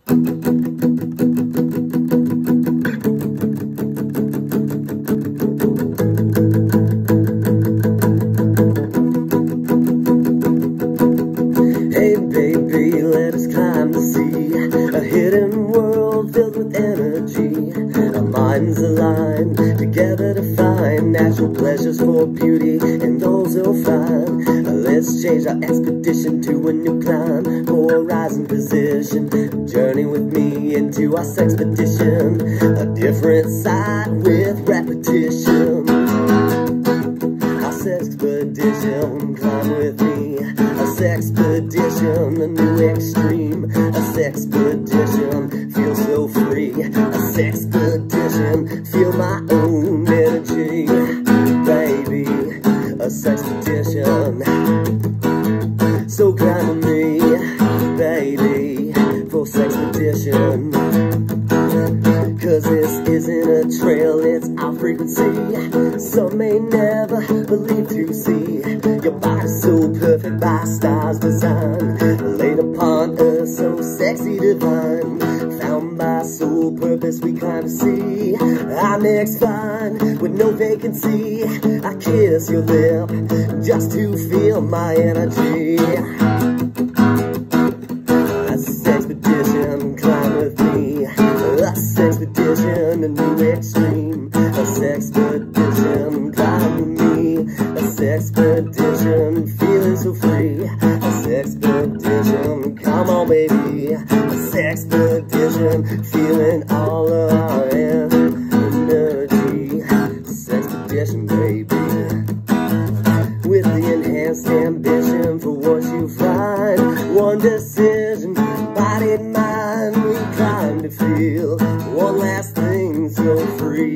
Hey baby, let us climb the sea, a hidden world filled with energy. Our minds align together to find natural pleasures for beauty and those who'll find. Let's change our expedition to a new climb, horizon position. Journey with me into our Sexpedition, a different side with repetition. Our Sexpedition, climb with me. A Sexpedition, a new extreme. A Sexpedition, feel so free. A Sexpedition, feel my own energy. Baby, a Sexpedition. So climb with me, baby, for Sexpedition. Cause this isn't a trail, it's our frequency. Some may never believe to see your body's so perfect by stars' design, laid upon us so sexy divine. Found by soul purpose we climb to see our next find with no vacancy. I kiss your lip just to feel my energy. A Sexpedition, climb with me. A Sexpedition, a new extreme. A Sexpedition, climb with me. A Sexpedition, feeling so free. A Sexpedition, come on baby. A Sexpedition, feeling all of our energy. Sexpedition, baby. With the enhanced ambition for what you find, one decision, body and mind, we climb to feel one last thing so free.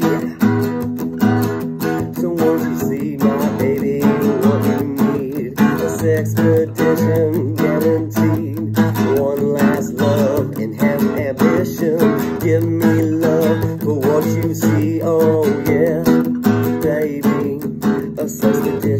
So won't you see, my baby, what you need? A Sexpedition guaranteed. One last love, enhanced ambition. Give me love for what you see, oh yeah, baby. A Sexpedition.